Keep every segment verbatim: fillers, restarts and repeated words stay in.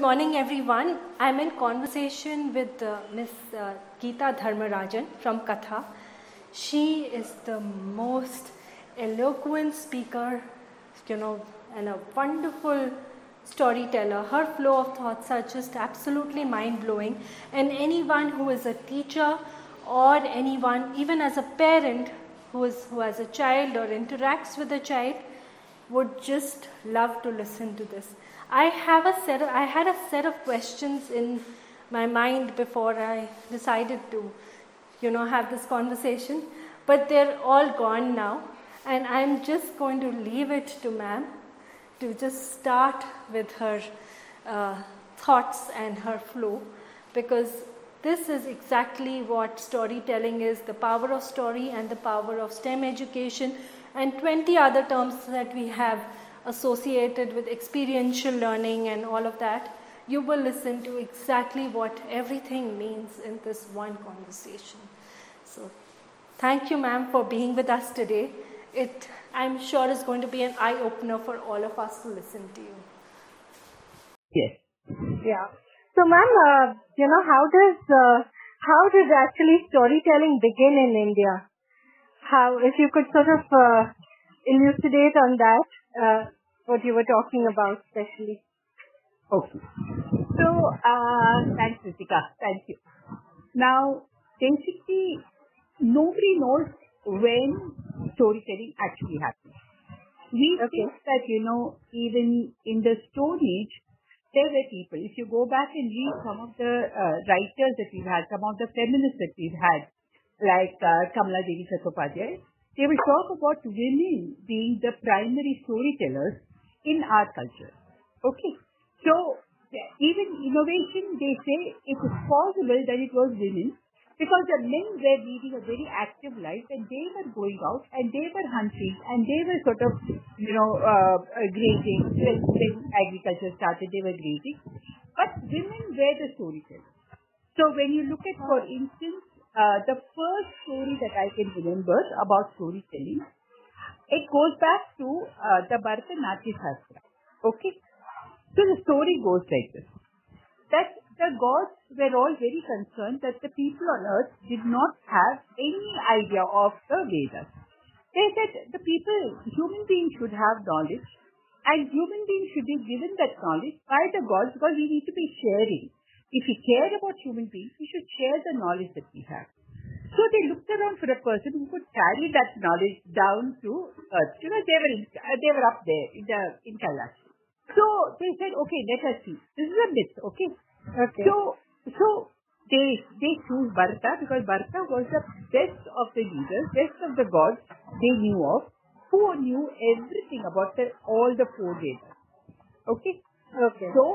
morning, everyone. I'm in conversation with uh, Miss Uh, Geeta Dharmarajan from Katha. She is the most eloquent speaker, you know, and a wonderful storyteller. Her flow of thoughts are just absolutely mind-blowing. And anyone who is a teacher or anyone, even as a parent who is who has a child or interacts with a child, would just love to listen to this. I have a set of, I had a set of questions in my mind before I decided to, you know, have this conversation, but they're all gone now, and I'm just going to leave it to ma'am to just start with her uh, thoughts and her flow, because this is exactly what storytelling is, the power of story and the power of STEM education and twenty other terms that we have associated with experiential learning and all of that. You will listen to exactly what everything means in this one conversation. So thank you, ma'am, for being with us today. It, I'm sure, is going to be an eye-opener for all of us to listen to you. Yes. Yeah. So, ma'am, uh, you know, how does, uh, how did actually storytelling begin in India? How, if you could sort of uh, elucidate on that, uh, what you were talking about especially. Okay. So, uh, thanks, Ritika. Thank you. Now, basically, nobody knows when storytelling actually happens. We Okay. think that, you know, even in the Stone Age, there were people. If you go back and read some of the uh, writers that we've had, some of the feminists that we've had, like uh, Kamala Devi Chattopadhyay, they will talk about women being the primary storytellers in our culture. Okay. So, even innovation, they say it is possible that it was women, because the men were leading a very active life and they were going out and they were hunting and they were sort of, you know, uh, uh, grazing. When, when agriculture started, they were grazing. But women were the storytellers. So, when you look at, for instance, Uh, the first story that I can remember about storytelling, it goes back to uh, the Bharatanatyam Shastra. Okay? So the story goes like this. That the gods were all very concerned that the people on earth did not have any idea of the Vedas. They said the people, human beings should have knowledge, and human beings should be given that knowledge by the gods, because we need to be sharing. If we care about human beings, we should share the knowledge that we have. So they looked around for a person who could carry that knowledge down to earth. You know, they were in, uh, they were up there in the in Kailash. So they said, okay, let us see. This is a myth, okay? Okay. So so they they choose Bharata, because Bharata was the best of the leaders, best of the gods they knew of, who knew everything about the, all the four Vedas. Okay? Okay. So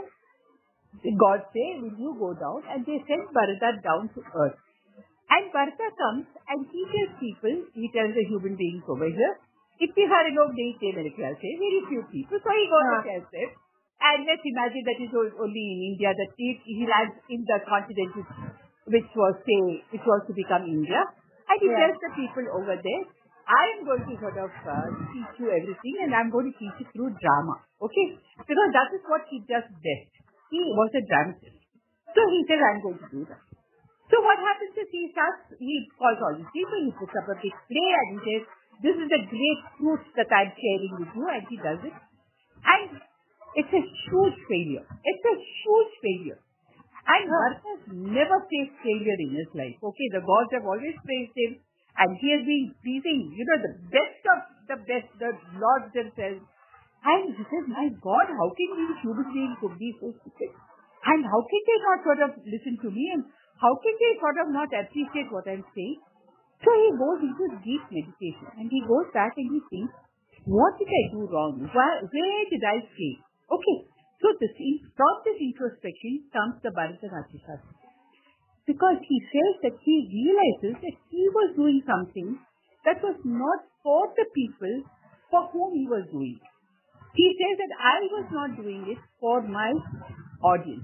the gods say, will you go down? And they send Bharata down to earth. And Bharata comes and he tells people, he tells the human beings over here, itni sare log nahi the mere khayal se, very few people. So he goes and tells them. And let's imagine that it was only in India, that he, he lands in the continent which, which was, say, which was to become India. And he Yeah. tells the people over there, I am going to sort of uh, teach you everything, and I am going to teach you through drama. Okay? Because that is what he does best. He was a dramatist. So he says, I am going to do that. So what happens is he starts, he calls all these people, he puts up a big play and he says, this is the great truth that I am sharing with you, and he does it. And it's a huge failure. It's a huge failure. And Bharata has never faced failure in his life. Okay, the gods have always praised him, and he has been pleasing, you know, the best of the best, the lords themselves. And he says, my God, how can these human beings could be so stupid? And how can they not sort of listen to me? And how can they sort of not appreciate what I'm saying? So he goes into deep meditation and he goes back and he thinks, what did I do wrong? Why, where did I fail? Okay, so this, from this introspection comes the Bharatanatyam Shastra. Because he says that he realizes that he was doing something that was not for the people for whom he was doing it. He says that I was not doing it for my audience.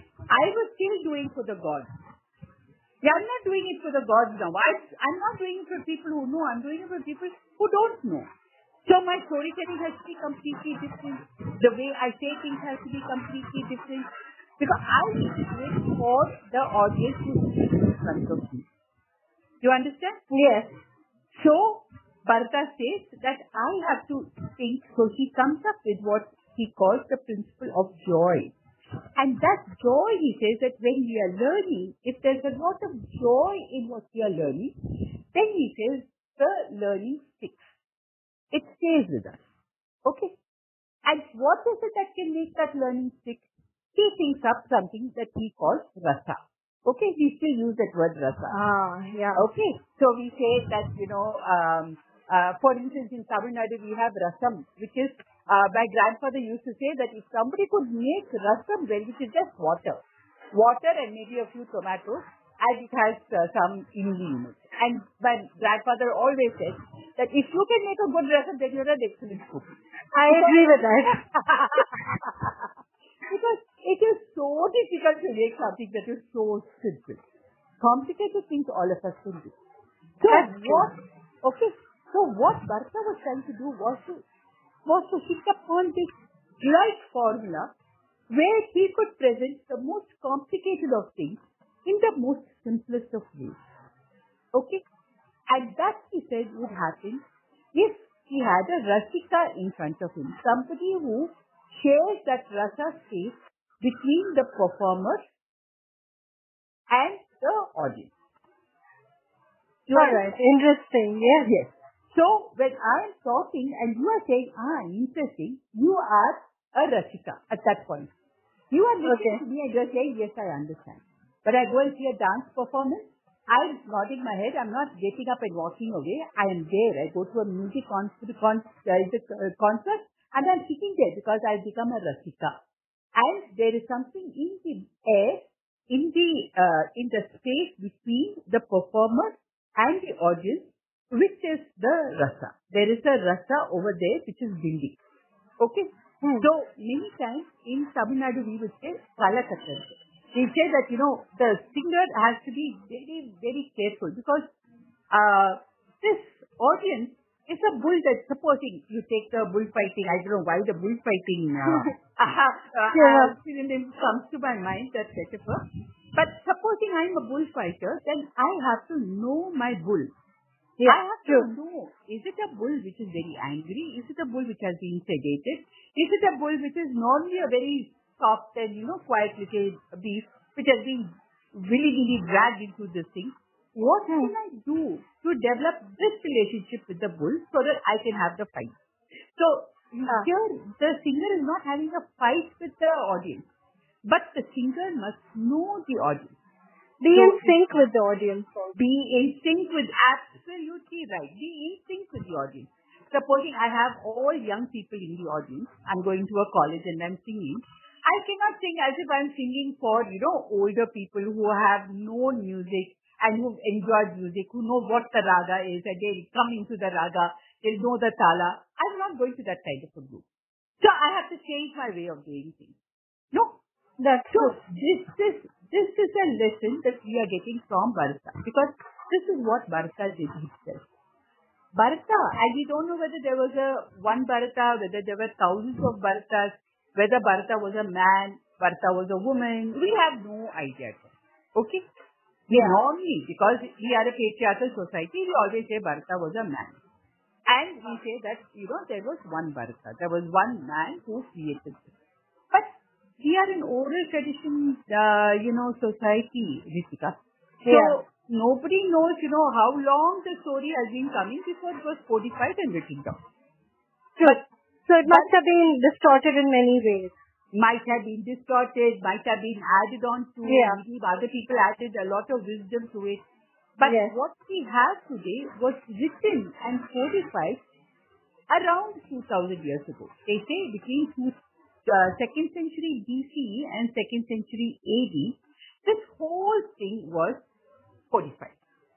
I was still doing for the gods. Yeah, I'm not doing it for the gods now. I, I'm not doing it for people who know. I'm doing it for people who don't know. So my storytelling has to be completely different. The way I say things has to be completely different. Because I need to do it for the audience who is in front of me. You understand? Yes. So, Bharata says that I have to think, so he comes up with what he calls the principle of joy. And that joy, he says that when we are learning, if there's a lot of joy in what we are learning, then he says the learning sticks. It stays with us. Okay? And what is it that can make that learning stick? He thinks up something that he calls rasa. Okay? We still use that word rasa. Ah, yeah. Okay? So we say that, you know, um, uh, for instance, in Tamil Nadu, we have rasam, which is, uh, my grandfather used to say that if somebody could make rasam well, which is just water, water and maybe a few tomatoes, and it has uh, some imli in it. And my grandfather always said that if you can make a good rasam, then you're an excellent cook. I agree with that. Because it is so difficult to make something that is so simple. Complicated things all of us can do. So That's what, okay, so what Bharata was trying to do was to, was to hit upon this right formula where he could present the most complicated of things in the most simplest of ways. Okay? And that, he said, would happen if he had a rasika in front of him. Somebody who shares that rasa space between the performer and the audience. All right. Interesting. Yes. Yes. So, when I am talking and you are saying, ah, interesting, you are a rasika at that point. You are listening Okay. to me and you are saying, yes, I understand. But I go and see a dance performance, I'm nodding my head, I'm not getting up and walking away. I am there. I go to a music concert, con- uh, concert and I'm sitting there because I've become a rasika. And there is something in the air, in the, uh, in the space between the performer and the audience, which is the rasa. There is a rasa over there which is building. Okay? Hmm. So, many times in Tamil Nadu we would say kalakattan. We say that, you know, the singer has to be very, very careful because uh, this audience is a bull that, supposing you take the bullfighting, I don't know why the bullfighting uh, uh, uh, Yeah. synonym comes to my mind, that metaphor. But supposing I'm a bullfighter, then I have to know my bull. Yeah, I have true. to know, is it a bull which is very angry? Is it a bull which has been sedated? Is it a bull which is normally a very soft and, you know, quiet little beast which has been willy-nilly dragged into this thing? What Hmm. can I do to develop this relationship with the bull so that I can have the fight? So, Ah. here the singer is not having a fight with the audience, but the singer must know the audience. Be So in it- sync with the audience also. Be in sync with, absolutely right. Be in sync with the audience. Supposing I have all young people in the audience, I'm going to a college and I'm singing. I cannot sing as if I'm singing for, you know, older people who have known music and who've enjoyed music, who know what the raga is and they come into the raga, they know the tala. I'm not going to that kind of a group. So I have to change my way of doing things. No, That's so good. this is this is a lesson that we are getting from Bharata, because this is what Bharata did himself. Bharata, and we don't know whether there was a one Bharata, whether there were thousands of Bharatas, whether Bharata was a man, Bharata was a woman. We have no idea. Okay? We Yeah. normally, because we are a patriarchal society, we always say Bharata was a man. And we say that, you know, there was one Bharata. There was one man who created this. But we are an oral tradition, uh, you know, society, Ritika. So, Yeah. nobody knows, you know, how long the story has been coming before it was codified and written down. True. So it must have been distorted in many ways. Might have been distorted, might have been added on to, Yeah. maybe other people added a lot of wisdom to it. But Yes. what we have today was written and codified around two thousand years ago. They say between two, uh, second century B C E and second century A D, this whole thing was codified.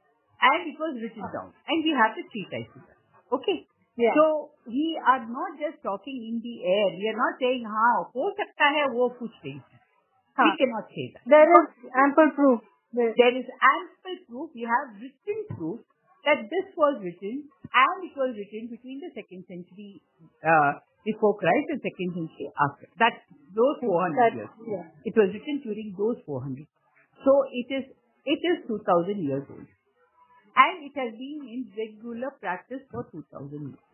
And it was written down. And we have the treatises. Okay? Yeah. So, we are not just talking in the air. We are not saying, हाँ, हो सकता है वो कुछ नहीं. We हाँ. cannot say that. There is ample proof. There- There is ample proof, we have written proof that this was written, and it was written between the second century uh, before Christ and second century after. That those four hundred That, years. yeah. It was written during those four hundred. So it is, it is two thousand years old. And it has been in regular practice for two thousand years.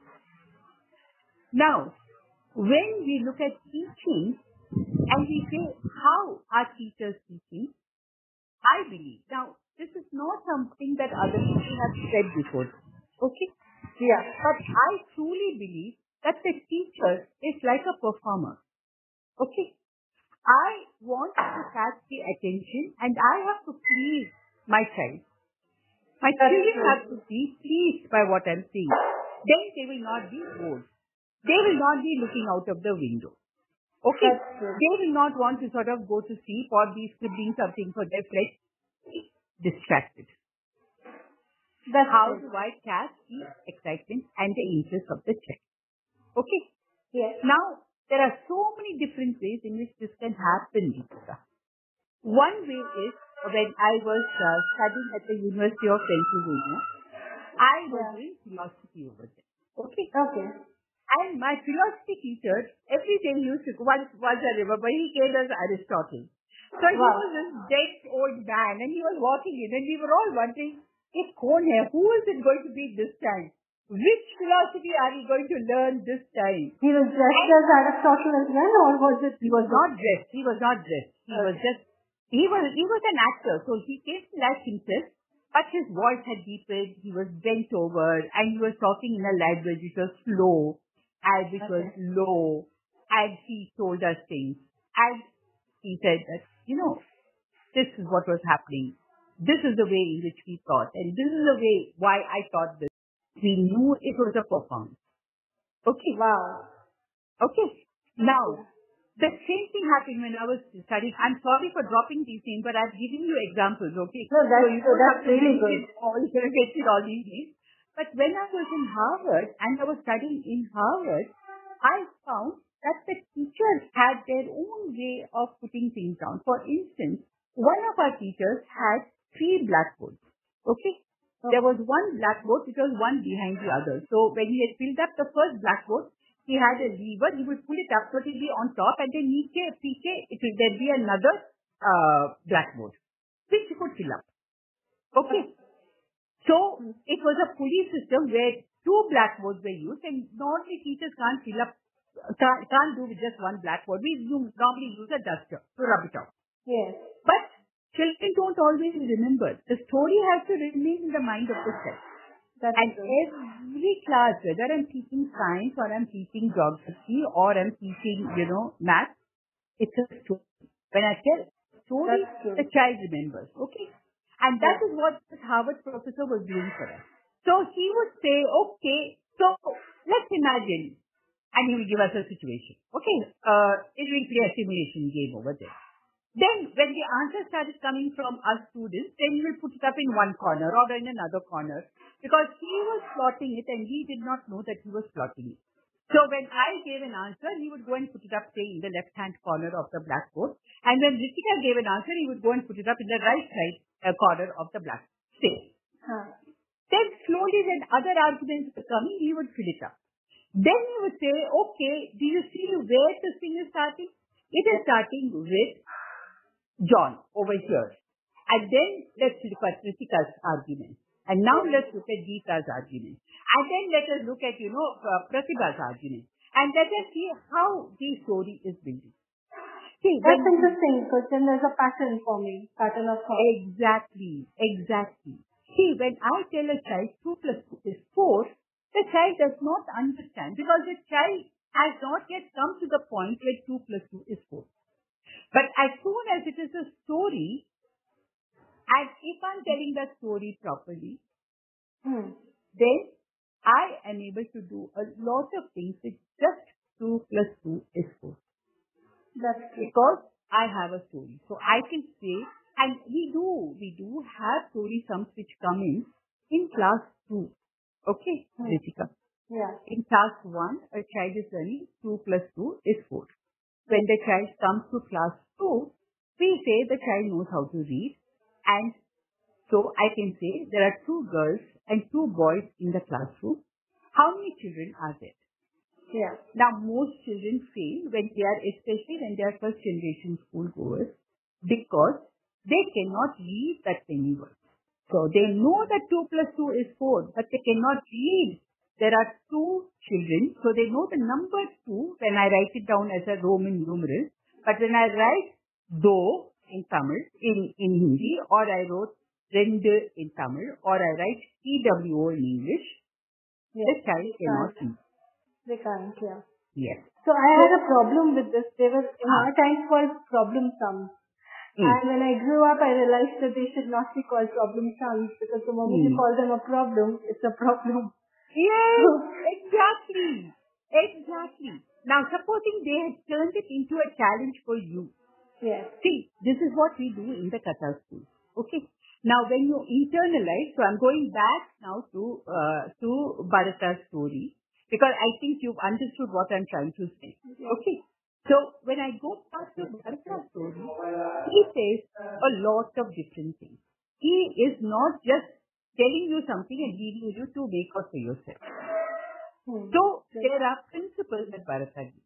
Now, when we look at teaching and we say, how are teachers teaching? I believe, now, this is not something that other people have said before. Okay? Yeah. But I truly believe that the teacher is like a performer. Okay? I want to catch the attention and I have to please my child. My children have to be pleased by what I'm saying. Then they will not be bored. They will not be looking out of the window. Okay? They will not want to sort of go to sleep or be scribbling something for their flesh. Distracted. That's How true. do I catch the excitement and the interest of the child? Okay? Yes. Now, there are so many different ways in which this can happen, Deepika. One way is when I was uh, studying at the University of Pennsylvania, I was Yeah. doing philosophy over there. Okay? Okay. And my philosophy teacher, every day he used to go, once, once I remember, he came as Aristotle. So he Wow. was this dead old man and he was walking in and we were all wondering, if Kaun hai, who is it going to be this time? Which philosophy are you going to learn this time? He was dressed as Aristotle as well, or was it? He was not dressed. He was not dressed. He Okay. was just, he was, he was an actor. So he came to like himself, but his voice had deepened. He was bent over and he was talking in a language which was slow and which was Okay. low. And he told us things. And he said that, you know, this is what was happening. This is the way in which we thought. And this is the way why I thought this. We knew it was a performance. Okay. Wow. Okay. Now, the same thing happened when I was studying. I'm sorry for dropping these names, but I've given you examples, okay? No, that's, so you don't that's have to really mention good. all, mention all these names. But when I was in Harvard and I was studying in Harvard, I found that the teachers had their own way of putting things down. For instance, one of our teachers had three blackboards. Okay? There was one blackboard, which was one behind the other. So when he had filled up the first blackboard, he had a lever, he would pull it up so it would be on top, and then niche, piche, it would there'd be another uh, blackboard, which he could fill up. Okay. So it was a pulley system where two blackboards were used, and normally teachers can't fill up, can't, can't do with just one blackboard. We use, normally use a duster to rub it out. Yes. But children don't always remember. The story has to remain in the mind of the child. That's And true. every class, whether I'm teaching science or I'm teaching geography or I'm teaching, you know, math, it's a story. When I tell a story, That's true. the child remembers. Okay? And that Yeah. is what this Harvard professor was doing for us. So he would say, okay, so let's imagine, and he will give us a situation. Okay, uh, it will be a simulation game over there. Then when the answer started coming from us students, then he will put it up in one corner or in another corner because he was plotting it and we did not know that he was plotting it. So when I gave an answer, he would go and put it up, say, in the left-hand corner of the blackboard. And when Ritika gave an answer, he would go and put it up in the right side uh, corner of the blackboard. Say. Huh. Then slowly when other arguments were coming, he would fill it up. Then he would say, okay, do you see where this thing is starting? It is starting with John over here. And then let's look at Ritika's argument. And now let's look at Geeta's argument. And then let us look at, you know, uh, Pratibha's argument. And let us see how the story is building. See, That's when- interesting because then there's a pattern forming, pattern of thought. Exactly, exactly. See, when I tell a child two plus two is four, the child does not understand because the child has not yet come to the point where two plus two is four. But as soon as it is a story, and if I'm telling the story properly, Hmm. then I am able to do a lot of things with just two plus two is four. That's true. Because I have a story. So I can say, and we do, we do have story sums which come in, in class two. Okay, Hmm. Ritika. Yeah. In class one, a child is learning two plus two is four. When the child comes to class two, we say the child knows how to read. And so I can say there are two girls and two boys in the classroom. How many children are there? Yeah. Now, most children fail when they are, especially when they are first generation school goers, because they cannot read that many words. So they know that two plus two is four, but they cannot read. There are two children, so they know the number two when I write it down as a Roman numeral. But when I write do in Tamil, in, in Hindi, or I wrote rendu in Tamil, or I write T W O in English, yes, the child cannot read. They can't, yeah. Yes. So I had a problem with this. There was in our times called problem sums. Mm. And when I grew up, I realized that they should not be called problem sums, because the moment mm. you call them a problem, it's a problem. Yes, exactly. Exactly. Now, supposing they had turned it into a challenge for you. Yes. See, this is what we do in the Katha school. Okay. Now, when you internalize, so I'm going back now to uh, to Bharata's story, because I think you've understood what I'm trying to say. Okay. So, when I go back to Bharata's story, he says a lot of different things. He is not just telling you something and leaving you to make out for yourself. Hmm. So, there are principles that Bharata gives.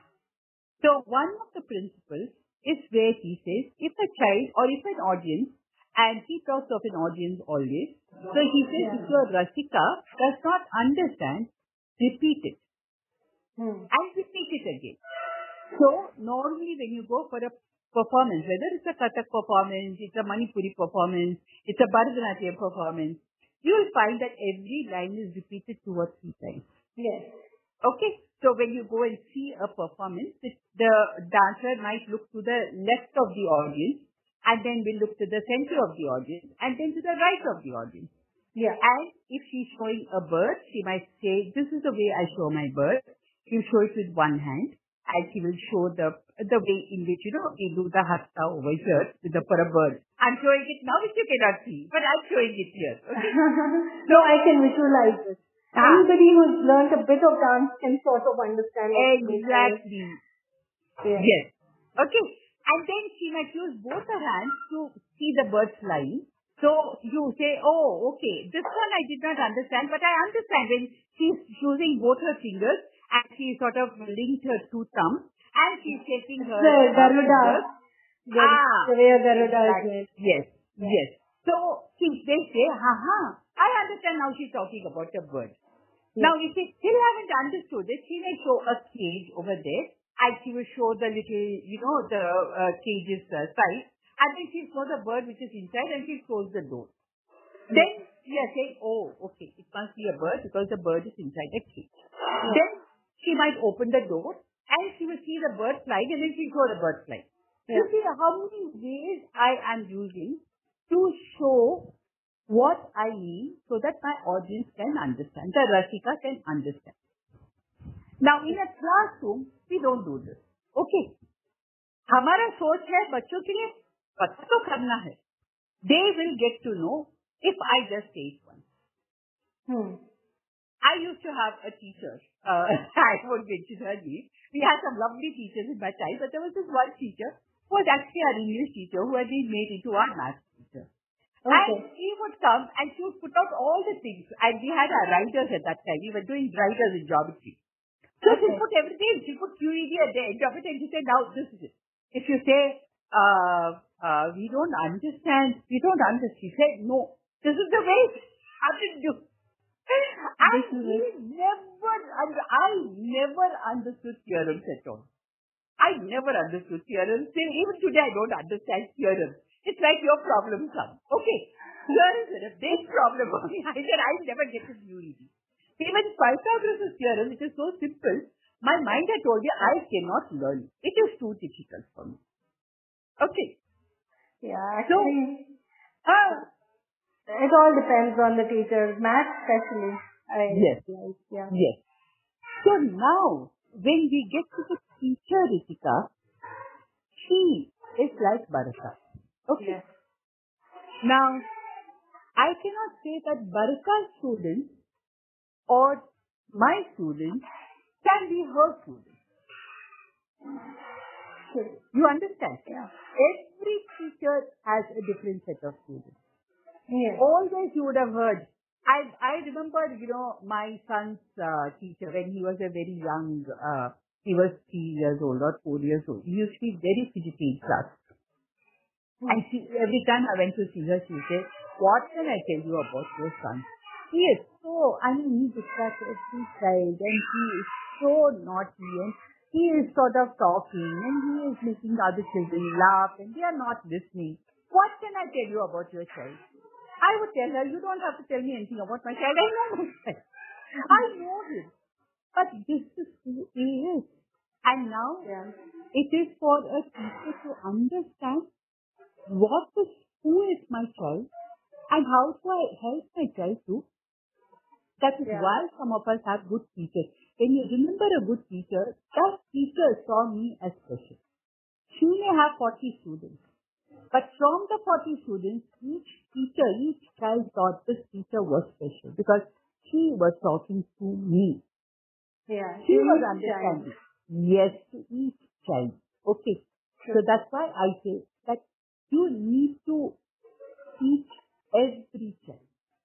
So, one of the principles is where he says, if a child or if an audience, and he talks of an audience always, so he says, yeah. if your Rasika does not understand, repeat it. Hmm. And repeat it again. So, normally when you go for a performance, whether it's a Kathak performance, it's a Manipuri performance, it's a Bharatanatyam performance, you will find that every line is repeated two or three times. Yes. Okay. So when you go and see a performance, the dancer might look to the left of the audience, and then will look to the center of the audience, and then to the right of the audience. Yeah. And if she's showing a bird, she might say, this is the way I show my bird. She'll show it with one hand, and she will show the the way in which, you know, we do the hasta over here with the, for a bird. I'm showing it now, which you cannot see, but I'm showing it here. Okay? No, I can visualize it. Ah. Anybody who's learned a bit of dance can sort of understand it. Exactly. Yeah. Yes. Okay. And then she might use both her hands to see the bird flying. So you say, oh, okay, this one I did not understand, but I understand when she's using both her fingers and she sort of linked her two thumbs and she's taking her the Garuda. The, ah, the way a Garuda is made. Yes, yes. So she, they say, haha, I understand now she's talking about a bird. Yes. Now if they still haven't understood it, she may show a cage over there and she will show the little, you know, the uh, cage's uh, size. And then she'll show the bird which is inside and she'll close the door. Yes. Then we are saying, oh, okay, it must be a bird because the bird is inside the cage. Yes. Then she might open the door and she will see the bird flying and then she'll show the bird flying. Yes. You see how many ways I am using to show what I mean so that my audience can understand, the Rasika can understand. Now in a classroom, we don't do this. Okay. हमारा सोच है बच्चों के लिए पता तो करना है. They will get to know if I just say it once. Hmm. I used to have a teacher. Uh, I won't mention her name. We had some lovely teachers in my time, but there was this one teacher who was actually our English teacher who had been made into our math teacher. Okay. And she would come and she would put out all the things. And we had our writers at that time. We were doing writers in geometry. So okay. She put everything. She put Q E D at the end of it and she said, now this is it. If you say, uh, uh, we don't understand, we don't understand. She said, no, this is the way it happened to. And we never, I never understood theorems at all. I never understood theorems. Even today I don't understand theorems. It's like your problem sum. Okay. Here is a big problem. I said I never get to U E D. Even Pythagoras' theorem, which is so simple, my mind had told me I cannot learn. It is too difficult for me. Okay. Yeah, actually, so, uh, it all depends on the teacher. Math especially. I yes. Like, yeah. Yes. So now, when we get to the teacher, Ritika, she is like Bharata. Okay. Yes. Now, I cannot say that Bharata's students or my students can be her students. Okay. You understand? Yeah. Every teacher has a different set of students. Yes. Always you would have heard, I I remember, you know, my son's uh, teacher when he was a very young, uh, he was three years old or four years old. He used to be very fidgety in class. Hmm. And she, every time I went to see her, she would say, "What can I tell you about your son? He is so, I mean, he distracts every child and he is so naughty and he is sort of talking and he is making other children laugh and they are not listening. What can I tell you about your child?" I would tell her, "You don't have to tell me anything about my child. I know my child. I know him. But this is who he is." And now yeah. it is for a teacher to understand what is, who is my child and how do I help my child to. That is yeah. why some of us have good teachers. When you remember a good teacher, that teacher saw me as special. She may have forty students. But from the forty students, each teacher, each child thought this teacher was special because she was talking to me. Yeah. She was understanding. Child. Yes, to each child. Okay. Sure. So that's why I say that you need to teach every child.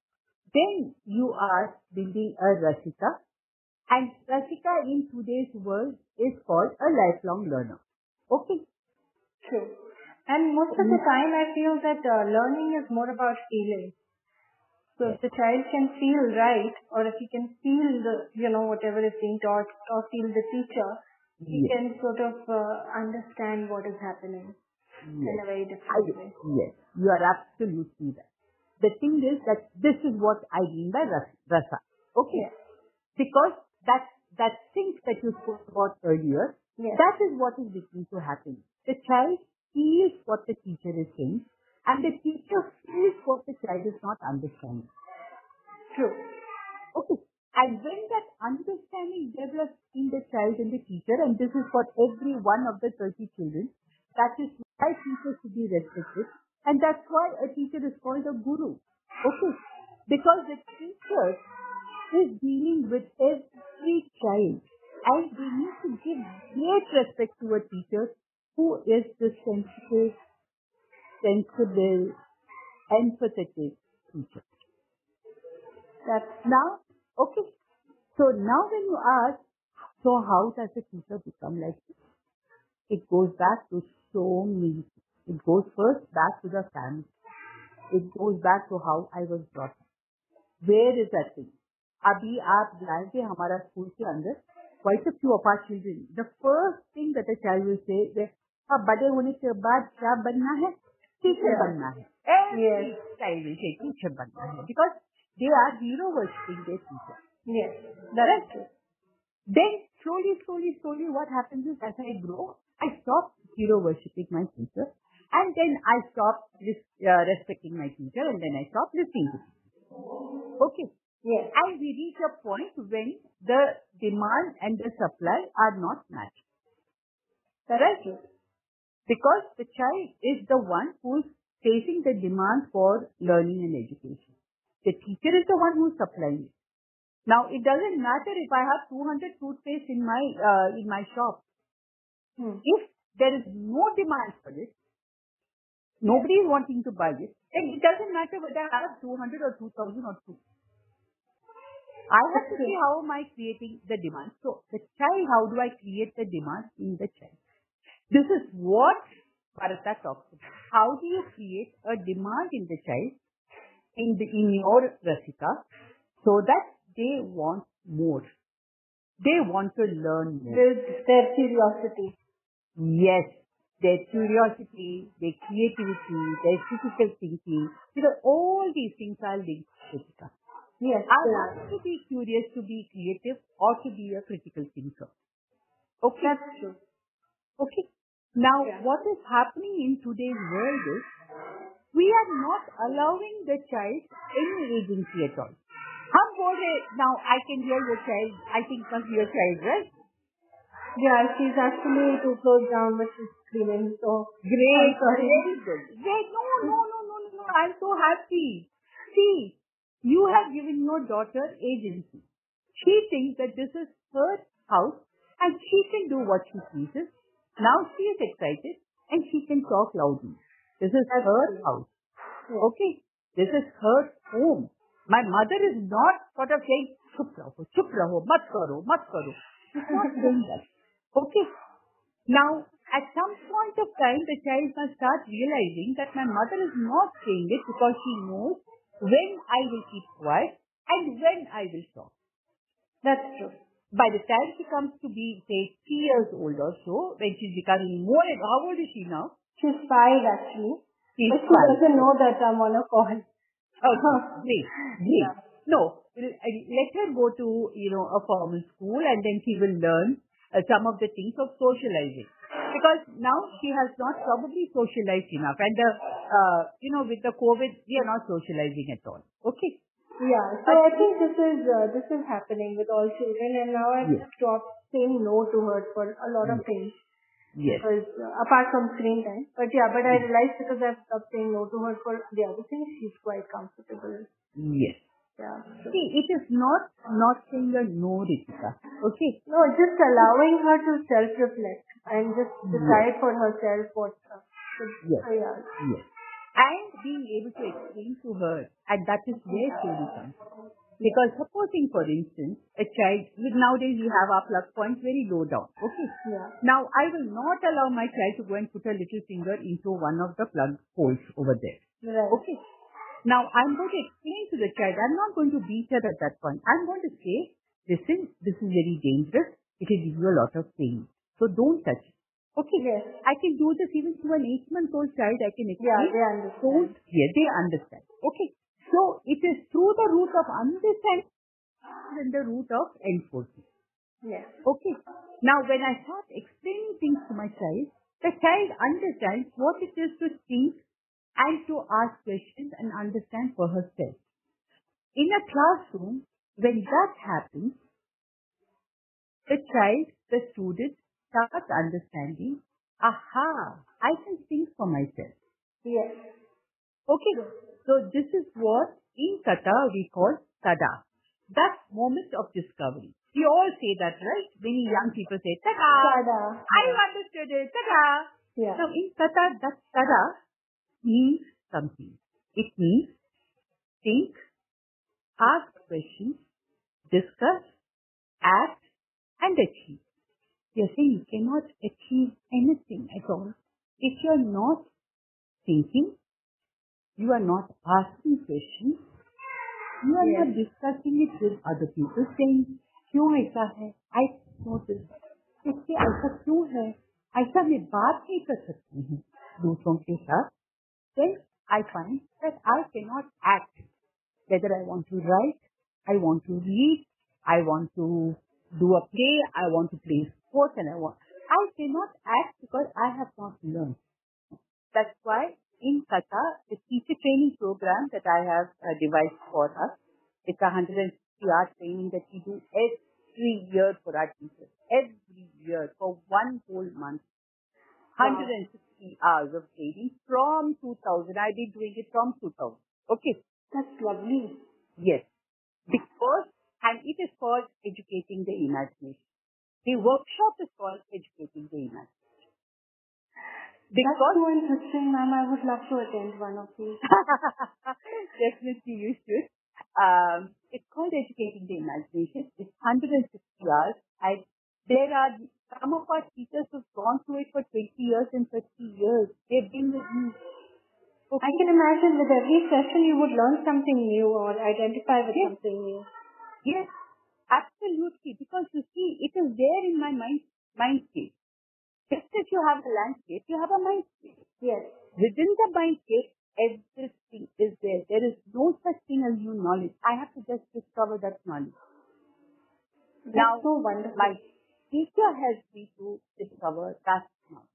Then you are building a Rasika. And Rasika in today's world is called a lifelong learner. Okay. True. And most of the time, I feel that uh, learning is more about feeling. So yes. if the child can feel right, or if he can feel the, you know, whatever is being taught, or feel the teacher, yes. he can sort of uh, understand what is happening yes. in a very different I, way. Yes, you are absolutely right. The thing is that this is what I mean by rasa. Okay, yes. because that that thing that you spoke about earlier, yes. that is what is beginning to happen. The child feels what the teacher is saying, and the teacher feels what the child is not understanding. True. Okay. And when that understanding develops in the child and the teacher, and this is for every one of the thirty children, that is why teachers should be respected, and that's why a teacher is called a guru. Okay. Because the teacher is dealing with every child, and we need to give great respect to a teacher who is the sensitive, sensible, empathetic teacher. That's now, okay. So now when you ask, so how does a teacher become like this? It goes back to so many things. It goes first back to the family. It goes back to how I was brought up. Where is that thing? Abhi aap jaayenge hamara school ke andar, quite a few of our children, the first thing that a child will say is, अब बड़े होने के बाद क्या बनना है? Teacher बनना है. Every child will say teacher बनना है because they are hero worshipping their teacher. Yes, that's true. Then slowly, slowly, slowly, what happens is as I grow, I stop hero worshipping my teacher, and then I stop uh, respecting my teacher, and then I stop listening to him. Okay. Yes. And we reach a point when the demand and the supply are not matched. Correct? Because the child is the one who is facing the demand for learning and education. The teacher is the one who is supplying it. Now, it doesn't matter if I have two hundred toothpaste in my uh, in my shop. Hmm. If there is no demand for it, nobody is wanting to buy it, then it doesn't matter whether I have two hundred or two thousand or two. I have to see how am I creating the demand. So, the child, how do I create the demand in the child? This is what Bharata talks about. How do you create a demand in the child, in, the, in your Rasika, so that they want more. They want to learn more. With their curiosity. Yes. Their curiosity, their creativity, their critical thinking. You know, all these things are linked to Rasika. Yes. I want to be curious to be creative or to be a critical thinker. Okay. That's true. Okay. Now, yeah. what is happening in today's world is, we are not allowing the child any agency at all. Hum bol rahe, now I can hear your child, I think must be your child, right? Yeah, she's actually two floors down, but she's screaming, so... Great, very good. Great, no, no, no, no, no, no, I'm so happy. See, you have given your daughter agency. She thinks that this is her house and she can do what she pleases. Now she is excited and she can talk loudly. This is her house. Okay? This is her home. My mother is not sort of saying, chup raho, chup raho, mat karo, mat karo. She's not doing that. Okay. Now, at some point of time, the child must start realizing that my mother is not saying it because she knows when I will keep quiet and when I will talk. That's true. By the time she comes to be, say, three years old or so, when she's becoming more, how old is she now? She's five actually. She's but she five. doesn't know that I'm on a call. Okay, great, great. Yeah. No, let her go to, you know, a formal school and then she will learn uh, some of the things of socializing. Because now she has not probably socialized enough. And, the, uh, you know, with the COVID, we are not socializing at all. Okay. Yeah. So I think this is uh, this is happening with all children. And now I've yes. stopped saying no to her for a lot of yes. things. Yes. Because uh, apart from screen time. But yeah, but I realized because I've stopped saying no to her for the other things, she's quite comfortable. Yes. Yeah. So. See, it is not not saying a no, Ritika. Okay. No, just allowing her to self-reflect and just decide yes. for herself what. Uh, yes. Uh, yeah. Yes. And being able to explain to her, and that is where theory comes. Because supposing, for instance, a child, nowadays we have our plug points very low down. Okay. Yeah. Now, I will not allow my child to go and put a little finger into one of the plug holes over there. Right. Okay. Now, I'm going to explain to the child. I'm not going to beat her at that point. I'm going to say, listen, this is very dangerous. It will give you a lot of pain. So don't touch it. Okay. Yes. I can do this even to an eight-month-old child. I can explain. Yeah, they understand. Don't, yeah, they understand. Okay. So, it is through the route of understanding and the route of enforcement. Yes. Okay. Now, when I start explaining things to my child, the child understands what it is to think and to ask questions and understand for herself. In a classroom, when that happens, the child, the student, starts understanding, aha, I can think for myself. Yes. Okay. So this is what in Katha we call tada. That moment of discovery. We all say that, right? Many young people say, tada. Tada. I understood it. Tada. Yeah. Now in Katha, that tada means something. It means think, ask questions, discuss, act, and achieve. You're saying you cannot achieve anything at all if you're not thinking, you are not asking questions, you are yes. not discussing it with other people, saying, क्यों ऐसा है? I notice. इससे ऐसा क्यों है? ऐसा मैं बात नहीं कर सकती हूँ दूसरों के साथ. Then I find that I cannot act. Whether I want to write, I want to read, I want to do a play, I want to play sports, and I want. I cannot act because I have not learned. That's why in Katha, the teacher training program that I have uh, devised for us, it's a one hundred sixty hour training that we do every year for our teachers. Every year for one whole month. one hundred sixty wow. hours of training from two thousand. I've been doing it from two thousand. Okay. That's lovely. Yes. Because, and it is called Educating the Imagination. The workshop is called Educating the Imagination. Because that's so interesting, ma'am. I would love to attend one of these. Definitely you should. Um, it's called Educating the Imagination. It's one hundred sixty hours. I, there are some of our teachers who've gone through it for twenty years and thirty years. They've been with me. Okay. I can imagine with every session you would learn something new or identify with yes. something new. Yes, absolutely. Because you see, it is there in my mind, mindscape. Just as you have a landscape, you have a mindscape. Yes. Within the mindscape, everything is there. There is no such thing as new knowledge. I have to just discover that knowledge. That's now, so wonderful. My teacher helps me to discover that knowledge.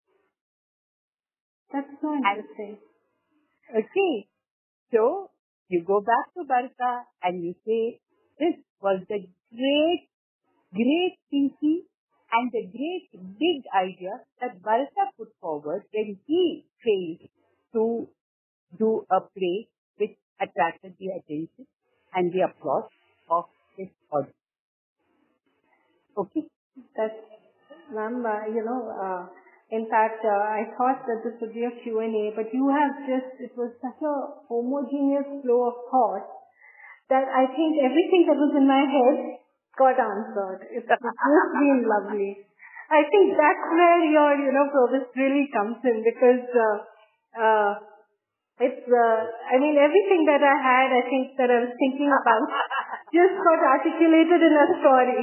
That's so interesting. And, okay. So, you go back to Bharata and you say, this was the great, great thinking and the great big idea that Bharata put forward when he failed to do a play which attracted the attention and the applause of his audience. Okay? That's, ma'am, uh, you know, uh, in fact, uh, I thought that this would be a Q and A, but you have just, it was such a homogeneous flow of thought that I think everything that was in my head got answered. It's, it's just been lovely. I think that's where your, you know, Probus really comes in, because uh, uh, it's, uh, I mean, everything that I had, I think that I was thinking about just got articulated in a story.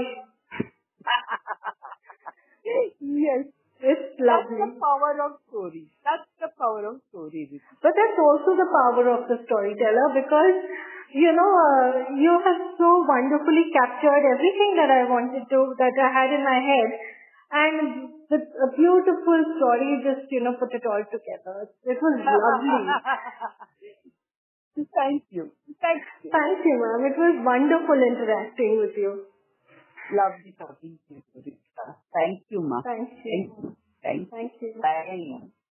Yes. It's lovely. That's the power of stories. That's the power of stories. But that's also the power of the storyteller, because, you know, uh, you have so wonderfully captured everything that I wanted to, that I had in my head. And with a beautiful story, just, you know, put it all together. It was lovely. Thank you. Thank you. Thank you, ma'am. It was wonderful interacting with you. Lovely talking to you. Thank you, ma'am. Thank you. Thank you. Thank you. Bye.